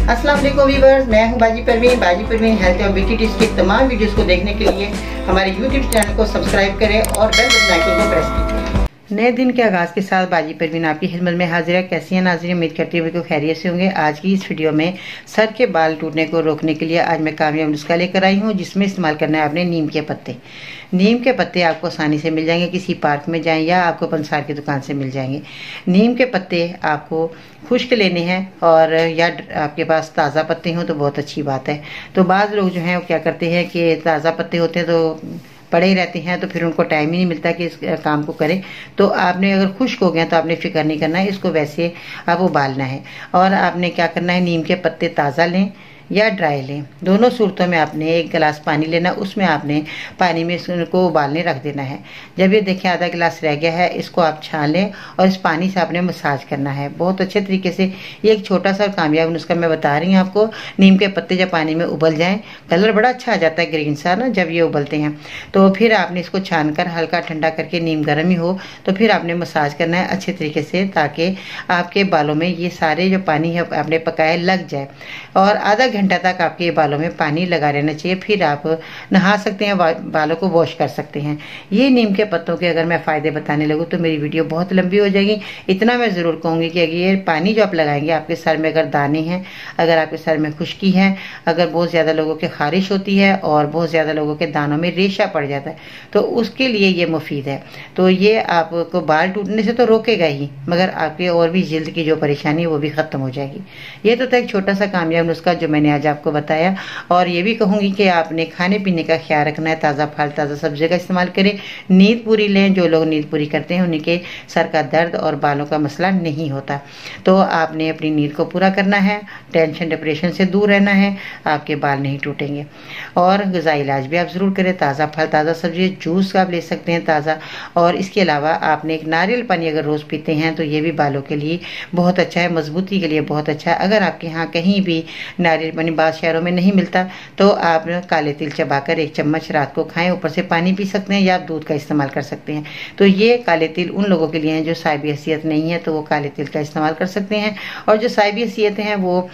अस्सलाम वालेकुम व्यूअर्स, मैं हूं बाजी परवीन हेल्थ और ब्यूटी टिप्स की तमाम वीडियोस को देखने के लिए हमारे यूट्यूब चैनल को सब्सक्राइब करें और बेल बटन आइकन को प्रेस कीजिए। नए दिन के आगाज़ के साथ बाजी परवीन आपकी खिदमत में हाजिर है। कैसी हैं नाज़रीन, उम्मीद करती हूँ बिल्कुल खैरियत से होंगे। आज की इस वीडियो में सर के बाल टूटने को रोकने के लिए आज मैं कामयाब नुस्खा लेकर आई हूँ, जिसमें इस्तेमाल करना है आपने नीम के पत्ते। नीम के पत्ते आपको आसानी से मिल जाएंगे, किसी पार्क में जाएं या आपको पंसार की दुकान से मिल जाएंगे। नीम के पत्ते आपको खुश्क लेने हैं और या आपके पास ताज़ा पत्ते हों तो बहुत अच्छी बात है। तो बाज़ लोग जो हैं वो क्या करते हैं कि ताज़ा पत्ते होते हैं तो पड़े ही रहते हैं, तो फिर उनको टाइम ही नहीं मिलता कि इस काम को करें। तो आपने अगर खुश्क हो गया तो आपने फिक्र नहीं करना है, इसको वैसे आप उबालना है। और आपने क्या करना है, नीम के पत्ते ताज़ा लें या ड्राई लें, दोनों सूरतों में आपने एक गिलास पानी लेना, उसमें आपने पानी में इसको उबालने रख देना है। जब ये देखें आधा गिलास रह गया है, इसको आप छान लें और इस पानी से आपने मसाज करना है बहुत अच्छे तरीके से। ये एक छोटा सा और कामयाब नुस्खा मैं बता रही हूँ आपको। नीम के पत्ते जब पानी में उबल जाएं, कलर बड़ा अच्छा आ जाता है ग्रीन सा ना जब ये उबलते हैं, तो फिर आपने इसको छान कर हल्का ठंडा करके, नीम गर्म ही हो तो फिर आपने मसाज करना है अच्छे तरीके से, ताकि आपके बालों में ये सारे जो पानी है आपने पकाए लग जाए। और आधा घंटा तक आपके बालों में पानी लगा रहना चाहिए, फिर आप नहा सकते हैं, बालों को वॉश कर सकते हैं। ये नीम के पत्तों के अगर मैं फ़ायदे बताने लगूँ तो मेरी वीडियो बहुत लंबी हो जाएगी। इतना मैं ज़रूर कहूँगी कि अगर ये पानी जो आप लगाएंगे, आपके सर में अगर दाने हैं, अगर आपके सर में खुश्की है, अगर बहुत ज़्यादा लोगों के खारिश होती है और बहुत ज़्यादा लोगों के दानों में रेशा पड़ जाता है, तो उसके लिए ये मुफीद है। तो ये आपको बाल टूटने से तो रोकेगा ही, मगर आपके और भी जल्द की जो परेशानी है वो भी ख़त्म हो जाएगी। ये तो था एक छोटा सा कामयाब नुस्खा जो मैंने आज आपको बताया। और ये भी कहूँगी कि आपने खाने पीने का ख्याल रखना है, ताज़ा फल ताज़ा सब्जी का इस्तेमाल करें, नींद पूरी लें। जो लोग नींद पूरी करते हैं उनके सर का दर्द और बालों का मसला नहीं होता। तो आपने अपनी नींद को पूरा करना है, टेंशन डिप्रेशन से दूर रहना है, आपके बाल नहीं टूटेंगे। और ग़िज़ाई इलाज भी आप ज़रूर करें, ताज़ा फल ताज़ा सब्जी, जूस आप ले सकते हैं ताज़ा। और इसके अलावा आपने एक नारियल पानी अगर रोज़ पीते हैं तो ये भी बालों के लिए बहुत अच्छा है, मजबूती के लिए बहुत अच्छा है। अगर आपके यहाँ कहीं भी नारियल पानी बाज़ शहरों में नहीं मिलता तो आप काले तिल चबाकर 1 चम्मच रात को खाएं, ऊपर से पानी पी सकते हैं या आप दूध का इस्तेमाल कर सकते हैं। तो ये काले तिल उन लोगों के लिए हैं जो साहिबी हैसियत नहीं है, तो वो काले तिल का इस्तेमाल कर सकते हैं, और जो साहिबी हैसियत हैं वो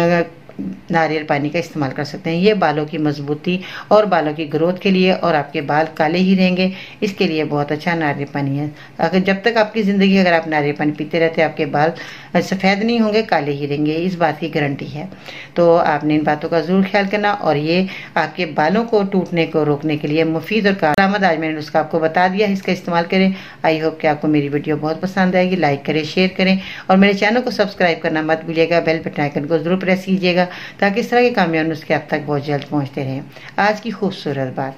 नारियल पानी का इस्तेमाल कर सकते हैं। ये बालों की मजबूती और बालों की ग्रोथ के लिए, और आपके बाल काले ही रहेंगे, इसके लिए बहुत अच्छा नारियल पानी है। अगर जब तक आपकी ज़िंदगी अगर आप नारियल पानी पीते रहते हैं, आपके बाल सफ़ेद नहीं होंगे, काले ही रहेंगे, इस बात की गारंटी है। तो आपने इन बातों का ज़रूर ख्याल करना। और ये आपके बालों को टूटने को रोकने के लिए मुफीद और कारआमद आज मैंने उसका आपको बता दिया, इसका इस्तेमाल करें। आई होप कि आपको मेरी वीडियो बहुत पसंद आएगी। लाइक करें, शेयर करें और मेरे चैनल को सब्सक्राइब करना मत भूलिएगा। बेल बटन आइकन को ज़रूर प्रेस कीजिएगा ताकि इस तरह के कामयाब नुस्खे आप तक बहुत जल्द पहुंचते रहें। आज की खूबसूरत बात,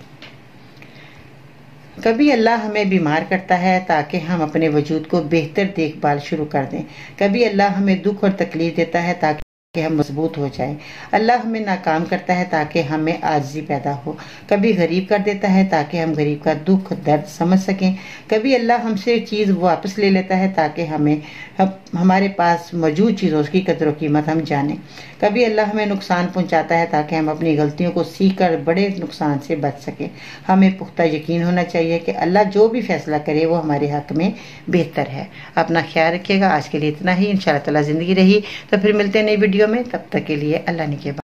कभी अल्लाह हमें बीमार करता है ताकि हम अपने वजूद को बेहतर देखभाल शुरू कर दें। कभी अल्लाह हमें दुख और तकलीफ देता है ताकि हम मजबूत हो जाएं। अल्लाह हमें नाकाम करता है ताकि हमें आजिज़ी पैदा हो। कभी गरीब कर देता है ताकि हम गरीब का दुख दर्द समझ सकें। कभी अल्लाह हमसे चीज़ वापस ले लेता है ताकि हमारे पास मौजूद चीज़ों की कदर व कीमत हम जानें। कभी अल्लाह हमें नुकसान पहुंचाता है ताकि हम अपनी गलतियों को सीख कर बड़े नुकसान से बच सकें। हमें पुख्ता यकीन होना चाहिए कि अल्लाह जो भी फैसला करे वो हमारे हक में बेहतर है। अपना ख्याल रखिएगा। आज के लिए इतना ही। इंशाअल्लाह ताला ज़िंदगी रही तो फिर मिलते हैं नई वीडियो में। तब तक के लिए अल्लाह ने के